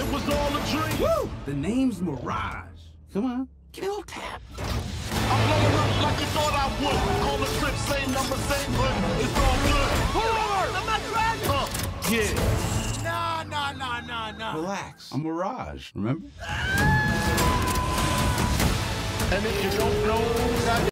was all a dream. Woo! The name's Mirage. Come on, kill tap. I'm blowing up like you thought I would. Call the trip, same number, same hood. It's all good. Pull over! I'm not driving! Yeah. Nah. Relax. I'm Mirage, remember? And if you don't know,